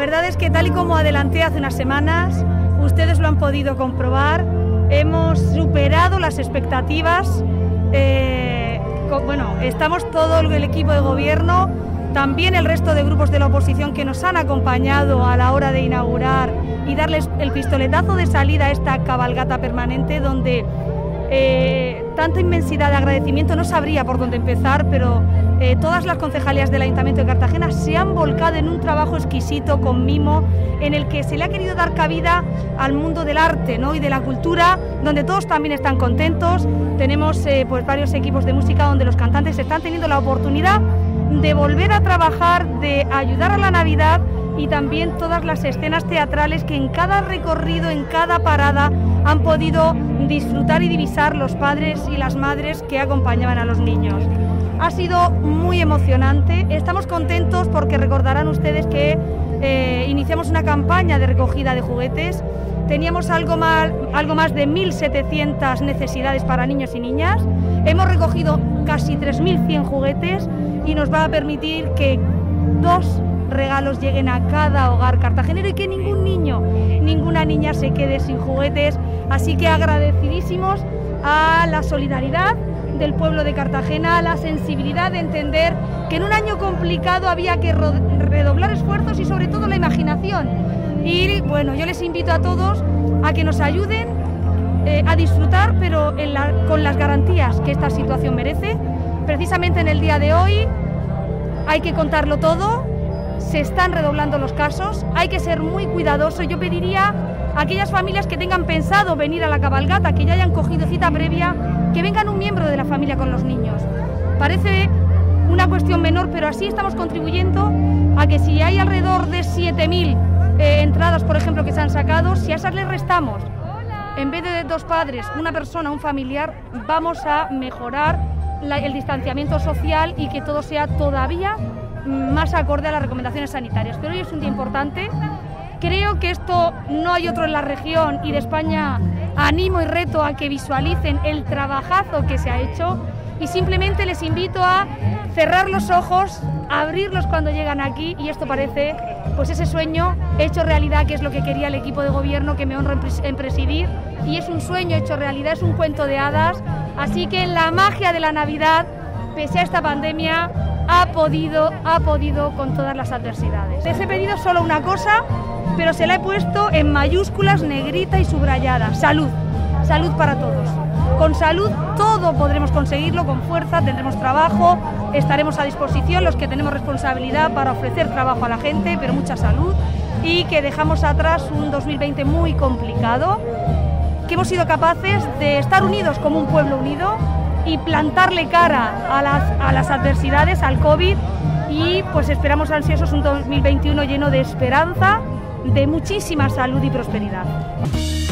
La verdad es que, tal y como adelanté hace unas semanas, ustedes lo han podido comprobar, hemos superado las expectativas. Estamos todo el equipo de gobierno, también el resto de grupos de la oposición que nos han acompañado a la hora de inaugurar y darles el pistoletazo de salida a esta cabalgata permanente, donde tanta inmensidad de agradecimiento, no sabría por dónde empezar, pero todas las concejalías del Ayuntamiento de Cartagena se han volcado en un trabajo exquisito, con mimo, en el que se le ha querido dar cabida al mundo del arte, ¿no?, y de la cultura, donde todos también están contentos. Tenemos varios equipos de música donde los cantantes están teniendo la oportunidad de volver a trabajar, de ayudar a la Navidad, y también todas las escenas teatrales que en cada recorrido, en cada parada, han podido disfrutar y divisar los padres y las madres que acompañaban a los niños. Ha sido muy emocionante, estamos contentos porque recordarán ustedes que iniciamos una campaña de recogida de juguetes. Teníamos algo más de 1.700 necesidades para niños y niñas. Hemos recogido casi 3.100 juguetes y nos va a permitir que 2 regalos lleguen a cada hogar cartagenero y que ningún niño, ninguna niña se quede sin juguetes. Así que agradecidísimos a la solidaridad del pueblo de Cartagena, a la sensibilidad de entender que en un año complicado había que redoblar esfuerzos y sobre todo la imaginación. Y bueno, yo les invito a todos a que nos ayuden a disfrutar, pero con las garantías que esta situación merece. Precisamente en el día de hoy hay que contarlo todo, se están redoblando los casos, hay que ser muy cuidadosos. Yo pediría a aquellas familias que tengan pensado venir a la cabalgata, que ya hayan cogido cita previa, que vengan un miembro de la familia con los niños. Parece una cuestión menor, pero así estamos contribuyendo a que, si hay alrededor de 7.000 entradas, por ejemplo, que se han sacado, si a esas les restamos, en vez de 2 padres, una persona, un familiar, vamos a mejorar el distanciamiento social y que todo sea todavía más acorde a las recomendaciones sanitarias. Pero hoy es un día importante. Creo que esto no hay otro en la región, y de España animo y reto a que visualicen el trabajazo que se ha hecho, y simplemente les invito a cerrar los ojos, abrirlos cuando llegan aquí, y esto parece pues ese sueño hecho realidad, que es lo que quería el equipo de gobierno que me honro en presidir, y es un sueño hecho realidad, es un cuento de hadas. Así que la magia de la Navidad, pese a esta pandemia, ha podido con todas las adversidades. Les he pedido solo una cosa, pero se la he puesto en mayúsculas, negrita y subrayada: salud, salud para todos. Con salud todo podremos conseguirlo, con fuerza tendremos trabajo, estaremos a disposición los que tenemos responsabilidad para ofrecer trabajo a la gente, pero mucha salud, y que dejamos atrás un 2020 muy complicado, que hemos sido capaces de estar unidos como un pueblo unido y plantarle cara a las adversidades, al COVID, y pues esperamos ansiosos un 2021 lleno de esperanza, de muchísima salud y prosperidad.